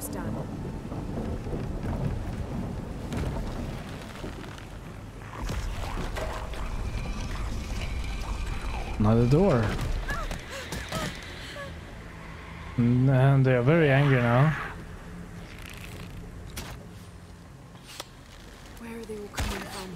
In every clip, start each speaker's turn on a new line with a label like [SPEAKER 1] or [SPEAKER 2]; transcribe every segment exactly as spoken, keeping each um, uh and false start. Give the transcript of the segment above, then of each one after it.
[SPEAKER 1] job's done.
[SPEAKER 2] Another door. And they are very angry now.
[SPEAKER 1] Where are they all coming from?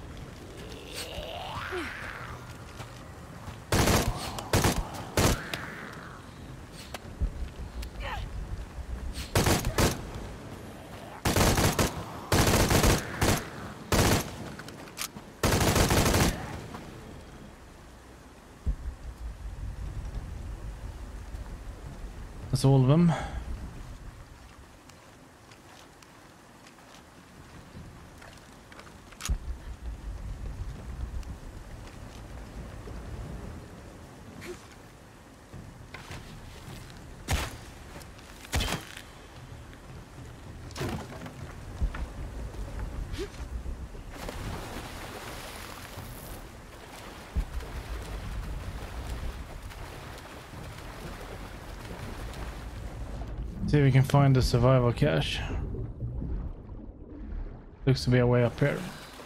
[SPEAKER 2] That's all of them. See if we can find the survival cache. Looks to be a way up here.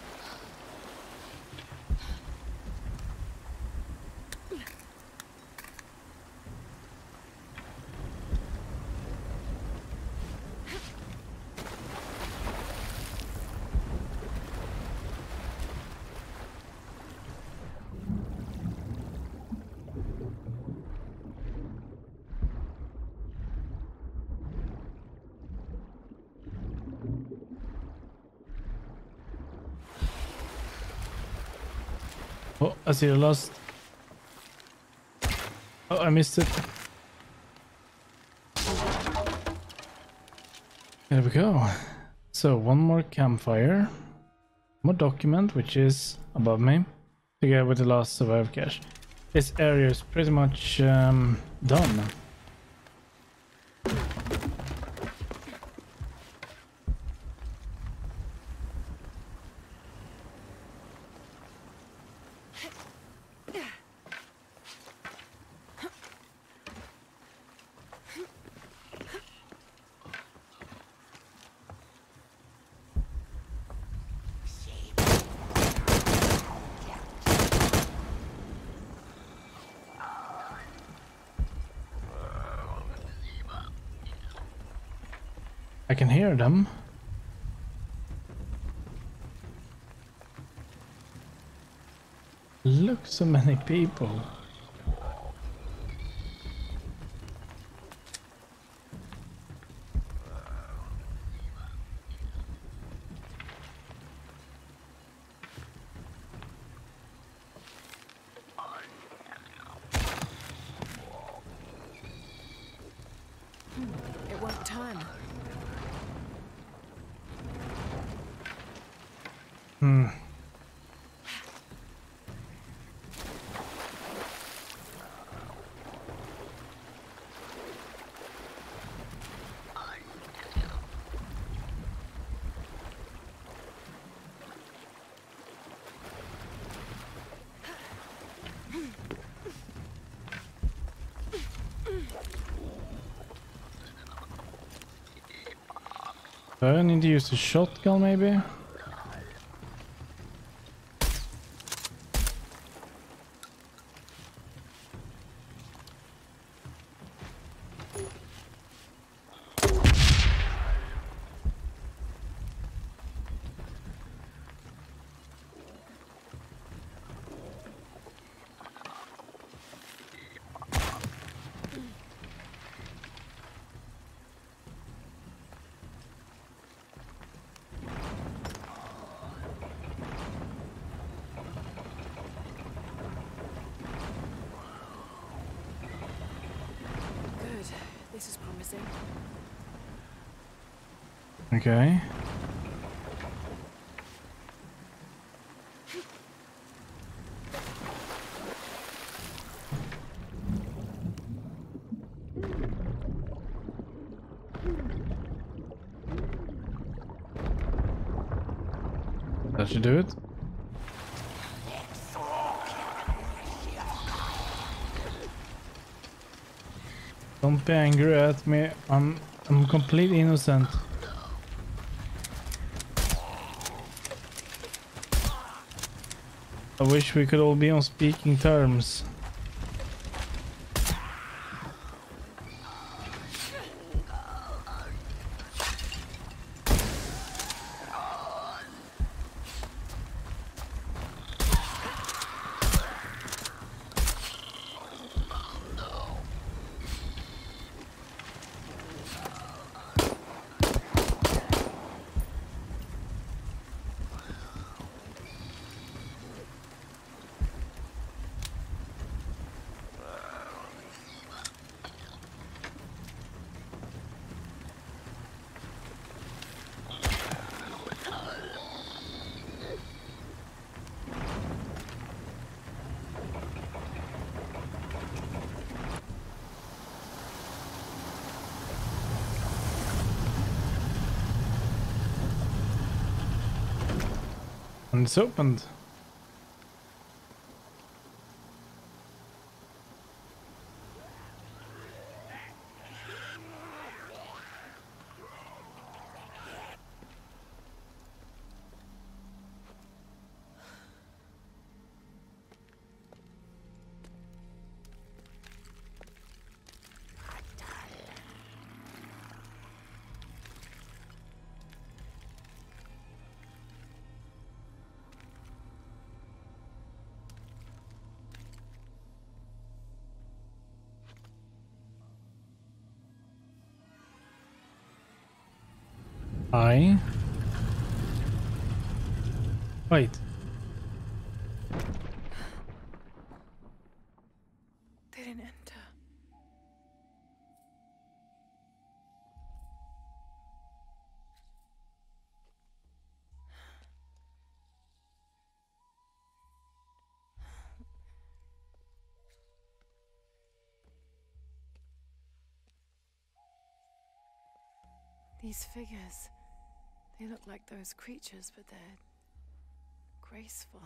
[SPEAKER 2] Oh, I see the last. Oh, I missed it. There we go. So one more campfire, more document, which is above me, together with the last survival cache. This area is pretty much um, done. I can hear them. Look, so many people.
[SPEAKER 1] It won't turn.
[SPEAKER 2] Hmm. Do I need to use a shotgun maybe?
[SPEAKER 1] This is promising.
[SPEAKER 2] Okay. That should do it. Don't be angry at me. I'm I'm completely innocent. I wish we could all be on speaking terms. And it's opened. I wait.
[SPEAKER 1] They didn't enter. These figures, they look like those creatures, but they're graceful.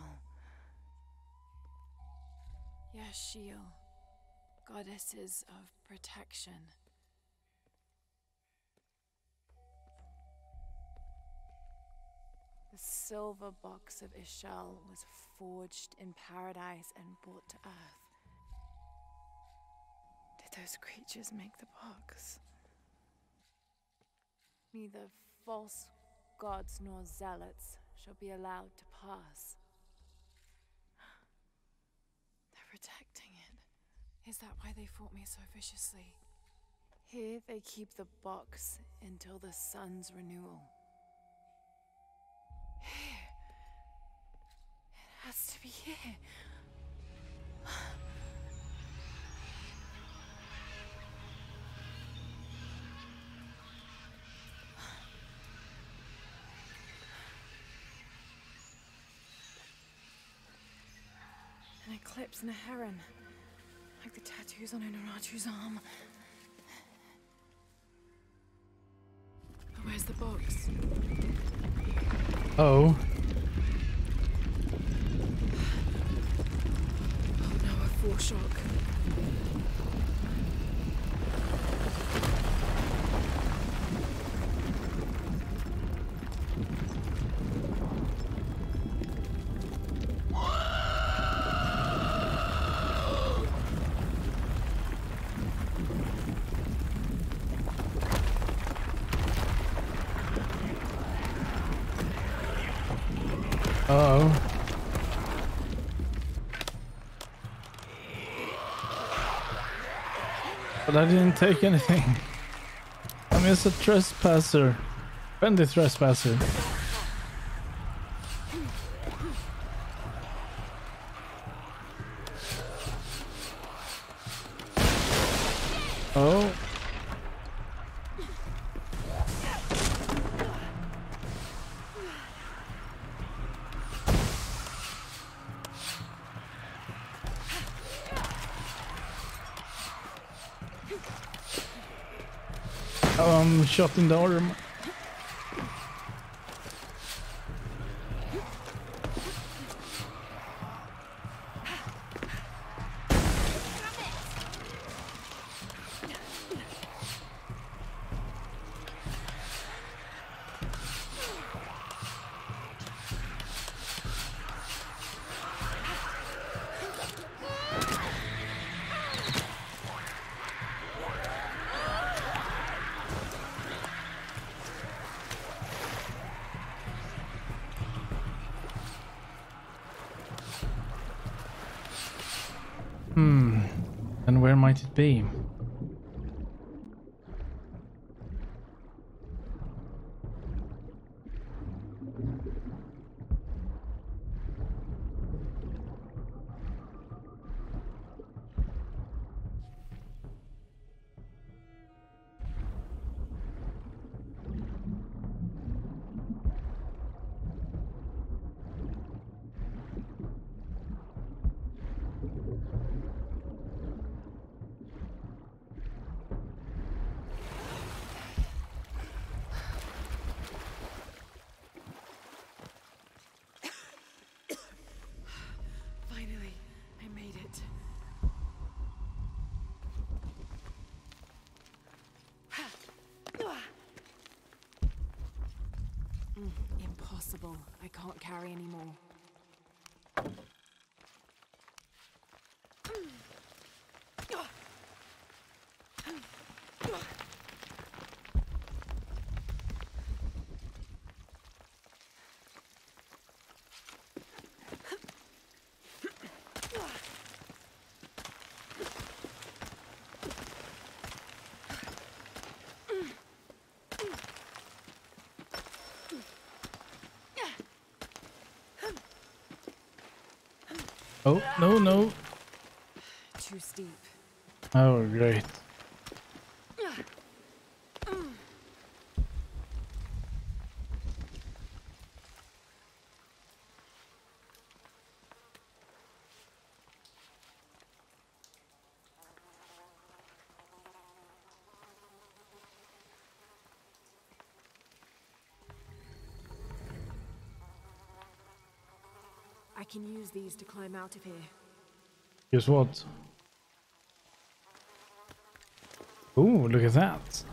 [SPEAKER 1] Yashil, goddesses of protection. The silver box of Ishal was forged in paradise and brought to Earth. Did those creatures make the box? Neither false gods nor zealots shall be allowed to pass. They're protecting it. Is that why they fought me so viciously? Here they keep the box until the sun's renewal. Here. It has to be here. An eclipse and a heron, like the tattoos on Unuratu's arm. But where's the box?
[SPEAKER 2] Oh.
[SPEAKER 1] Oh no, a foreshock.
[SPEAKER 2] Uh-oh. But I didn't take anything. I'm just a trespasser. Friendly trespasser. Oh. Oh, I'm shot in the arm. Hmm. And where might it be?
[SPEAKER 1] Finally, I made it. Mm, impossible. I can't carry anymore.
[SPEAKER 2] Oh, no, no.
[SPEAKER 1] Too steep.
[SPEAKER 2] Oh, great.
[SPEAKER 1] I can use these to climb out of here.
[SPEAKER 2] Guess what? Ooh, look at that.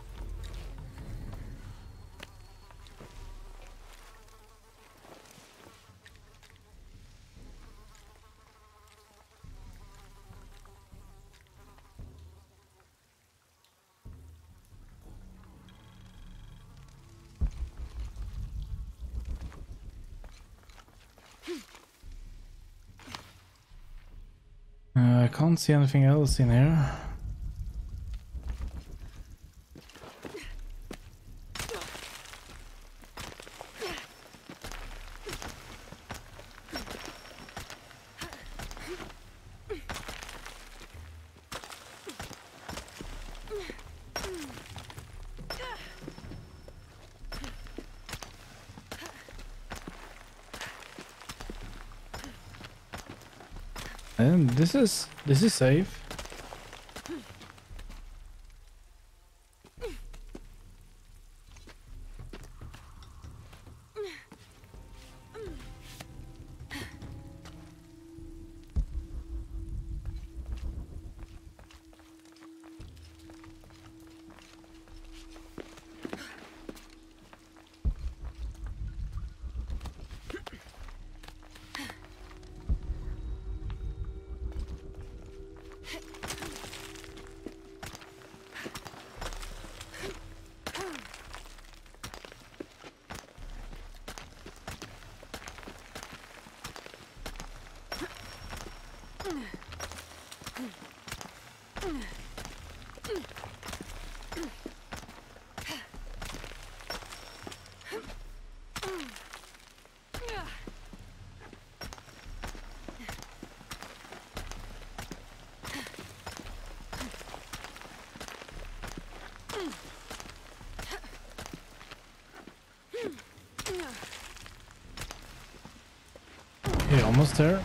[SPEAKER 2] Uh, I can't see anything else in here. And this is this is safe. Okay, almost there.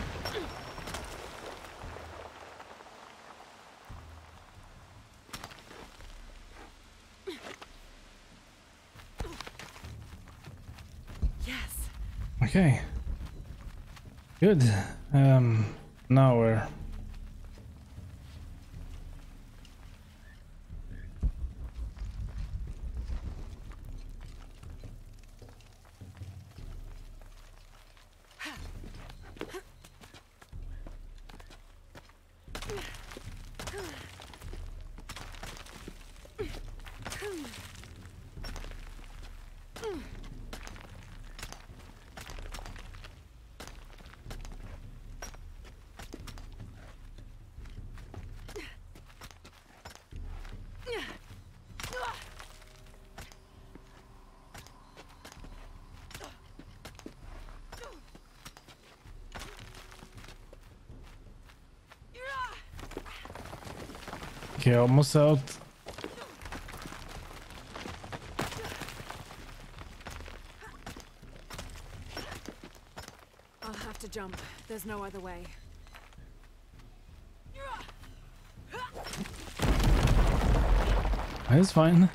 [SPEAKER 1] Yes.
[SPEAKER 2] Okay. Good. Um, now where? Okay, almost out.
[SPEAKER 1] I'll have to jump. There's no other way.
[SPEAKER 2] It's fine.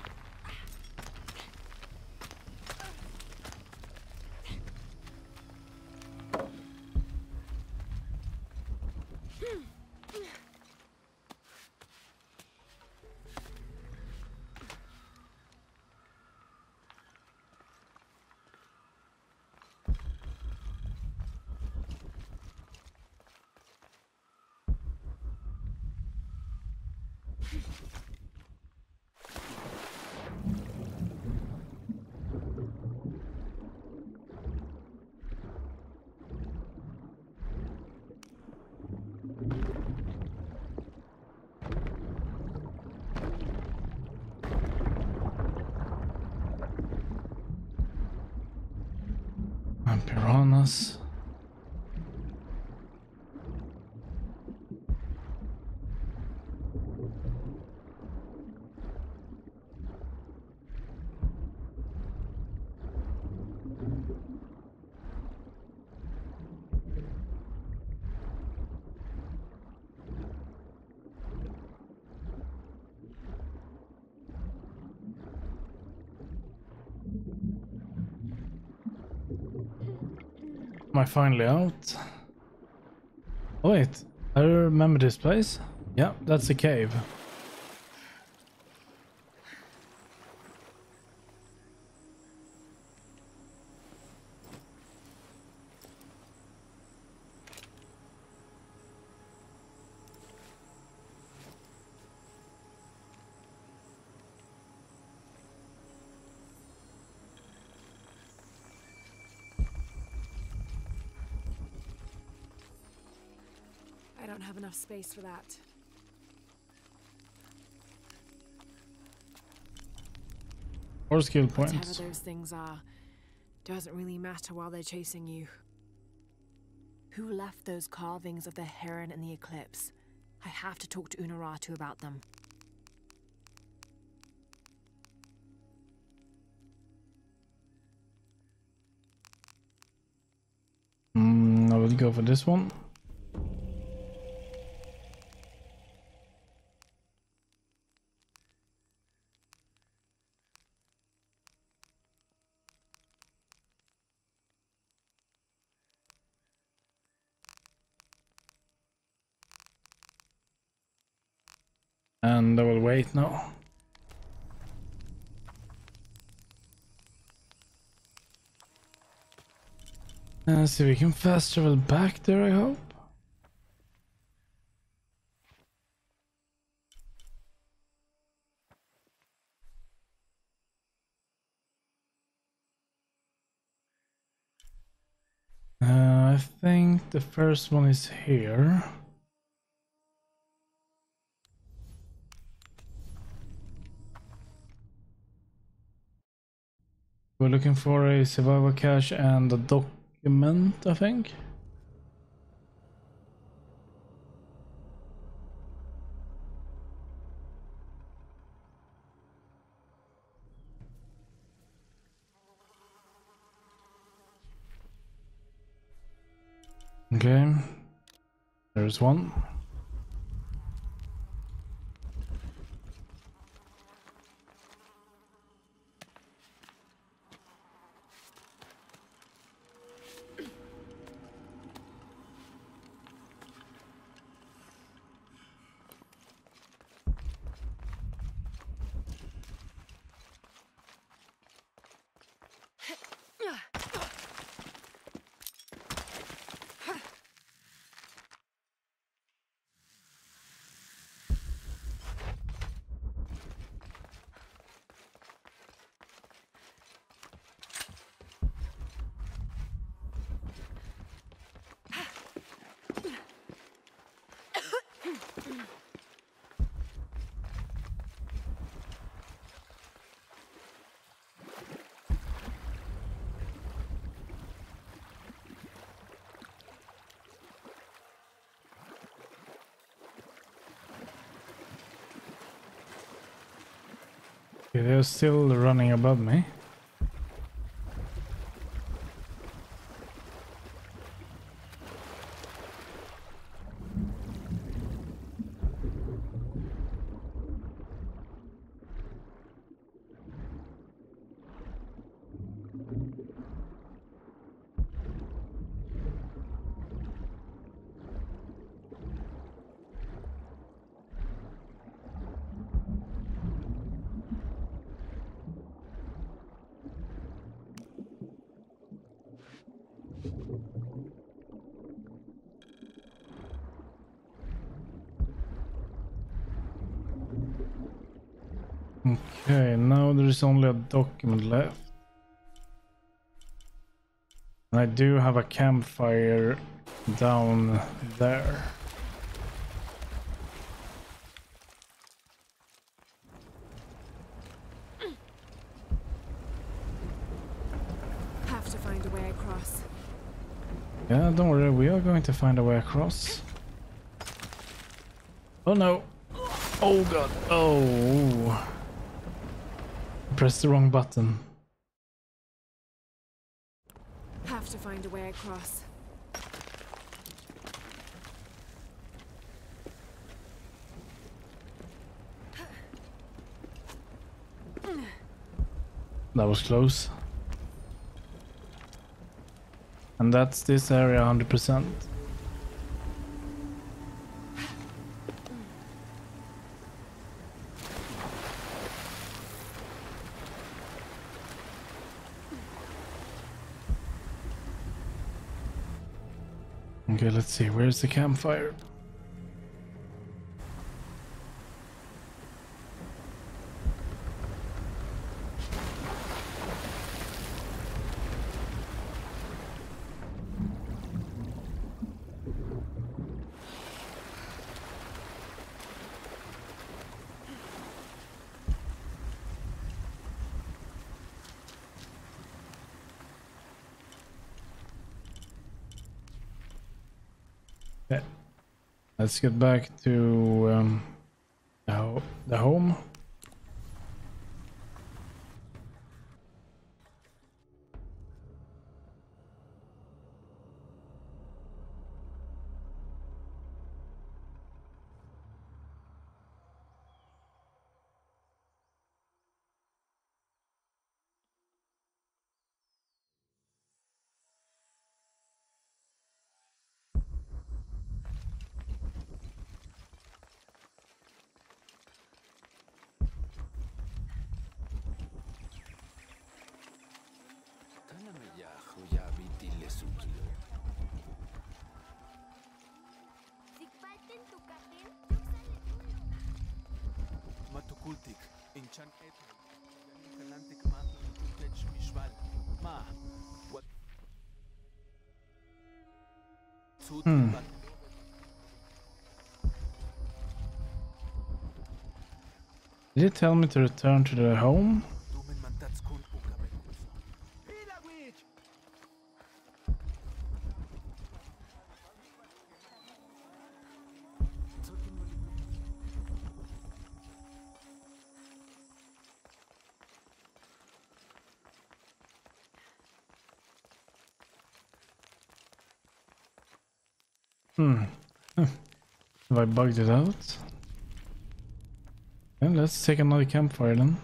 [SPEAKER 2] And piranhas. Am I finally out? Oh wait, I remember this place. Yeah, that's a cave.
[SPEAKER 1] I don't have enough space for that.
[SPEAKER 2] Or skill
[SPEAKER 1] Whatever
[SPEAKER 2] points.
[SPEAKER 1] those things are, doesn't really matter while they're chasing you. Who left those carvings of the heron in the eclipse? I have to talk to Unuratu about them.
[SPEAKER 2] Mm, I will go for this one. And I will wait now. And see if we can fast travel back there, I hope. Uh, I think the first one is here. We're looking for a survival cache and a document, I think. Okay, there's one. Okay, they're still running above me. Okay, now there is only a document left. And I do have a campfire down there.
[SPEAKER 1] Have to find a way across.
[SPEAKER 2] Yeah, don't worry, we are going to find a way across. Oh no! Oh god! Oh! Press the wrong button.
[SPEAKER 1] Have to find a way across.
[SPEAKER 2] That was close. And that's this area one hundred percent. Okay, let's see, where's the campfire? Okay, let's get back to um, the, ho the home.
[SPEAKER 3] Matukultik, Inchan Eto, Galantic Mantle, Tutech Mishval, Ma, what?
[SPEAKER 2] Hmm. Did it tell me to return to the home? Hmm. Have I bugged it out? And let's take another campfire then.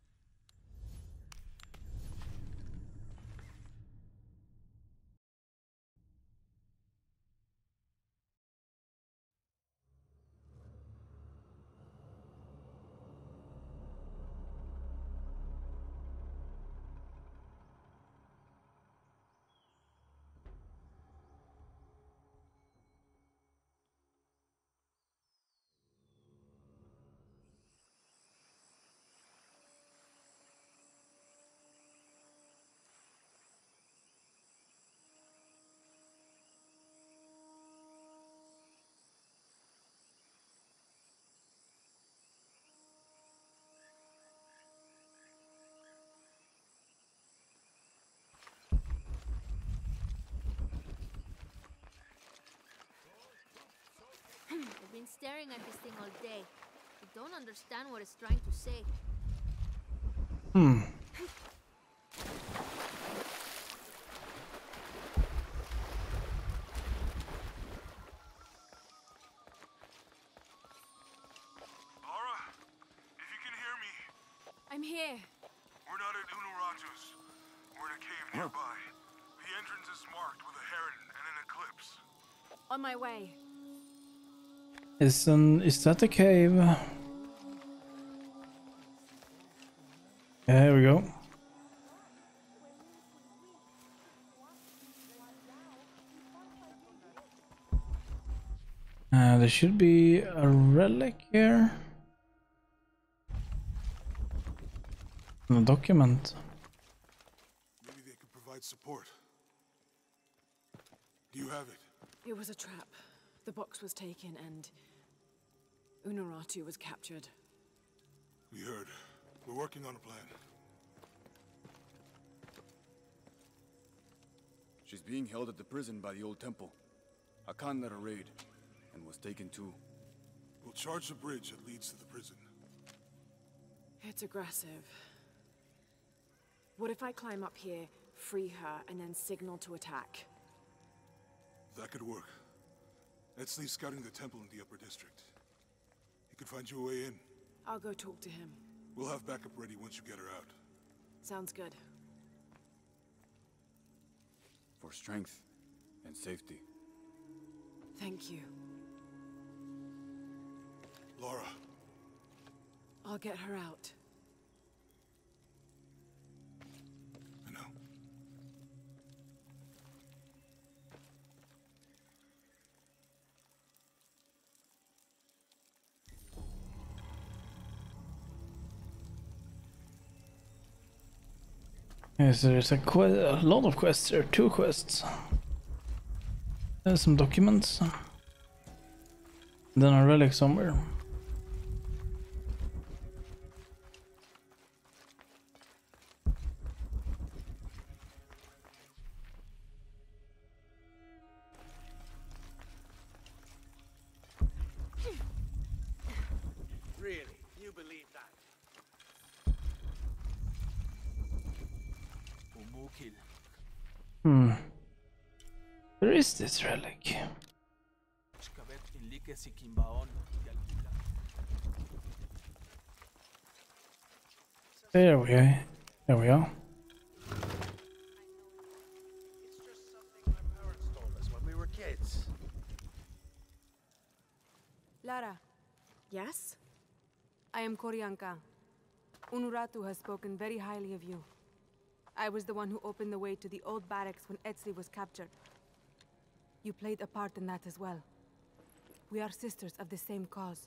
[SPEAKER 4] I've been staring at this thing all day. I don't understand what it's trying to say.
[SPEAKER 2] Hmm.
[SPEAKER 4] Lara, if you can hear me,
[SPEAKER 1] I'm here.
[SPEAKER 4] we're not at Unuratu's. We're in a cave nearby. The entrance is marked with a heron and an eclipse.
[SPEAKER 1] On my way.
[SPEAKER 2] Is an is that the cave? Yeah, here we go. Uh, there should be a relic here. And a document.
[SPEAKER 4] Maybe they could provide support. Do you have it?
[SPEAKER 1] It was a trap. The box was taken and Unuratu was captured.
[SPEAKER 4] We heard. We're working on a plan.
[SPEAKER 5] She's being held at the prison by the old temple. Akan led a raid, and was taken too.
[SPEAKER 4] We'll charge the bridge that leads to the prison.
[SPEAKER 1] It's aggressive. What if I climb up here, free her, and then signal to attack?
[SPEAKER 4] That could work. Etzli's scouting the temple in the upper district. He could find you a way in.
[SPEAKER 1] I'll go talk to him.
[SPEAKER 4] We'll have backup ready once you get her out.
[SPEAKER 1] Sounds good.
[SPEAKER 5] For strength and safety.
[SPEAKER 1] Thank you.
[SPEAKER 4] Lara,
[SPEAKER 1] I'll get her out.
[SPEAKER 4] I know.
[SPEAKER 2] Yes, there's a, que a lot of quests here, two quests. There's some documents. Then a relic somewhere.
[SPEAKER 3] Really? You believe that? Umukil.
[SPEAKER 2] Hmm. Where is this relic?
[SPEAKER 3] Shkabet inlike si Kimbaon, Yalkila.
[SPEAKER 2] There we are. There we are.
[SPEAKER 6] It's just something my parents told us when we were kids.
[SPEAKER 7] Lara,
[SPEAKER 1] Yes?
[SPEAKER 7] I am Koryanka. Unuratu has spoken very highly of you. I was the one who opened the way to the old barracks when Etzli was captured. You played a part in that as well. We are sisters of the same cause.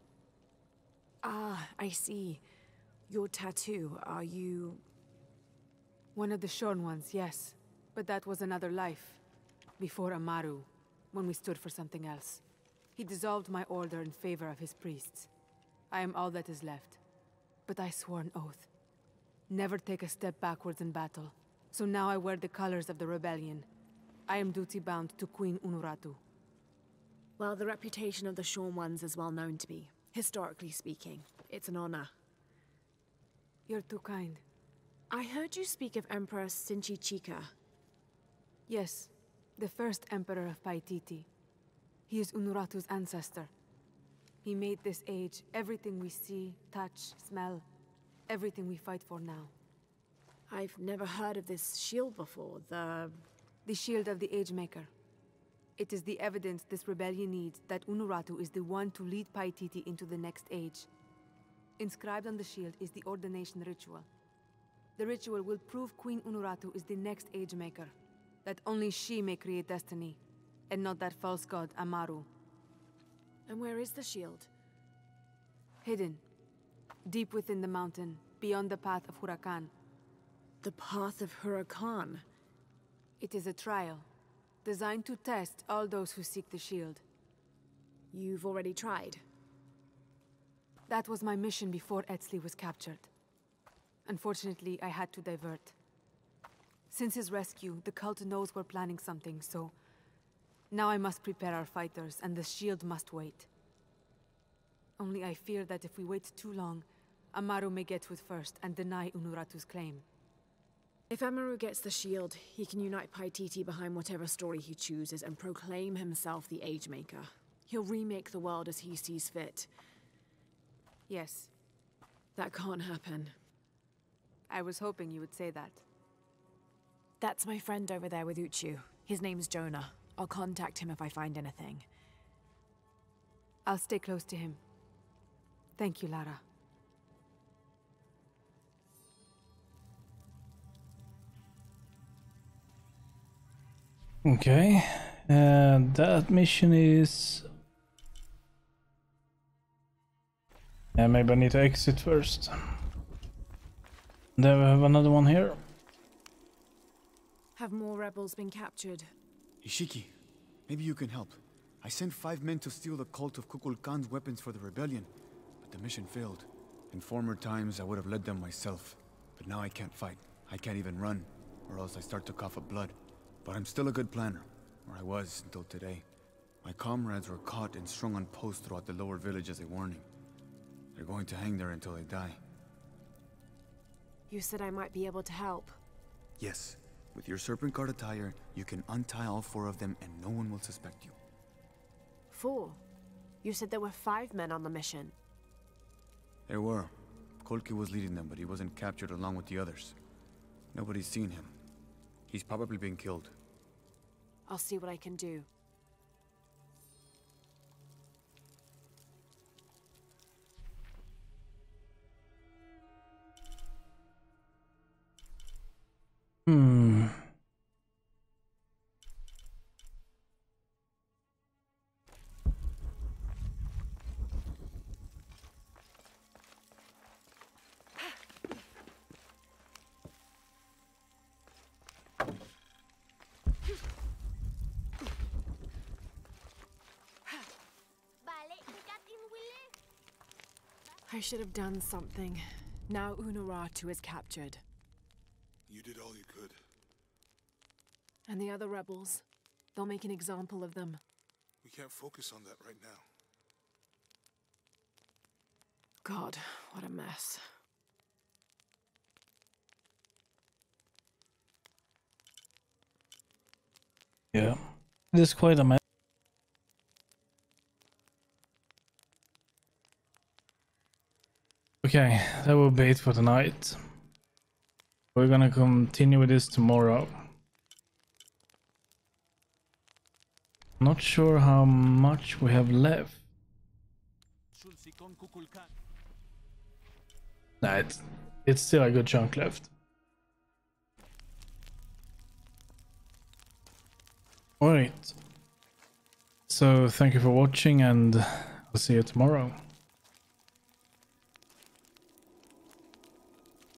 [SPEAKER 1] Ah, I see. Your tattoo, are you...
[SPEAKER 7] One of the shorn ones, yes. But that was another life. Before Amaru, when we stood for something else. He dissolved my order in favor of his priests. I am all that is left. But I swore an oath. Never take a step backwards in battle. So now I wear the colors of the rebellion. I am duty-bound to Queen Unuratu.
[SPEAKER 1] Well, the reputation of the Shorn Ones is well known to me. Historically speaking, it's an honor.
[SPEAKER 7] You're too kind.
[SPEAKER 1] I heard you speak of Emperor Sinchichika.
[SPEAKER 7] Yes, the first emperor of Paititi. He is Unuratu's ancestor. He made this age everything we see, touch, smell, everything we fight for now.
[SPEAKER 1] I've never heard of this shield before, the...
[SPEAKER 7] The shield of the Age Maker. It is the evidence this rebellion needs that Unuratu is the one to lead Paititi into the next age. Inscribed on the shield is the ordination ritual. The ritual will prove Queen Unuratu is the next Age Maker, that only she may create destiny, and not that false god Amaru.
[SPEAKER 1] And where is the shield?
[SPEAKER 7] Hidden, deep within the mountain, beyond the path of Hurakan.
[SPEAKER 1] The Path of Hurakan.
[SPEAKER 7] It is a trial, designed to test all those who seek the shield.
[SPEAKER 1] You've already tried.
[SPEAKER 7] That was my mission before Etzli was captured. Unfortunately, I had to divert. Since his rescue, the cult knows we're planning something, so... Now I must prepare our fighters, and the shield must wait. Only I fear that if we wait too long, Amaru may get to it first and deny Unuratu's claim.
[SPEAKER 1] If Amaru gets the shield, he can unite Paititi behind whatever story he chooses and proclaim himself the Age Maker. He'll remake the world as he sees fit.
[SPEAKER 7] Yes,
[SPEAKER 1] That can't happen.
[SPEAKER 7] I was hoping you would say that.
[SPEAKER 1] That's my friend over there with Uchu. His name's Jonah. I'll contact him if I find anything.
[SPEAKER 7] I'll stay close to him. Thank you, Lara.
[SPEAKER 2] Okay, and that mission is... Yeah, maybe I need to exit first. Then we have another one here.
[SPEAKER 1] Have more rebels been captured?
[SPEAKER 5] Ishiki, maybe you can help. I sent five men to steal the cult of Kukulkan's weapons for the rebellion, but the mission failed. In former times, I would have led them myself, but now I can't fight. I can't even run, or else I start to cough up blood. But I'm still a good planner, or I was until today. My comrades were caught and strung on posts throughout the lower village as a warning. They're going to hang there until they die.
[SPEAKER 1] You said I might be able to help.
[SPEAKER 5] Yes, with your Serpent Guard attire, you can untie all four of them and no one will suspect you.
[SPEAKER 1] Four? You said there were five men on the mission.
[SPEAKER 5] There were. Kolki was leading them, but he wasn't captured along with the others. Nobody's seen him. He's probably been killed.
[SPEAKER 1] I'll see what I can do.
[SPEAKER 2] Hmm.
[SPEAKER 1] I should have done something. Now Unuratu is captured.
[SPEAKER 4] You did all you could.
[SPEAKER 1] And the other rebels, they'll make an example of them.
[SPEAKER 4] We can't focus on that right now.
[SPEAKER 1] God, what a mess.
[SPEAKER 2] Yeah, it is quite a mess. Okay, that will be it for tonight. We're gonna continue with this tomorrow. Not sure how much we have left. Nah, it's, it's still a good chunk left. Alright. So thank you for watching and I'll see you tomorrow.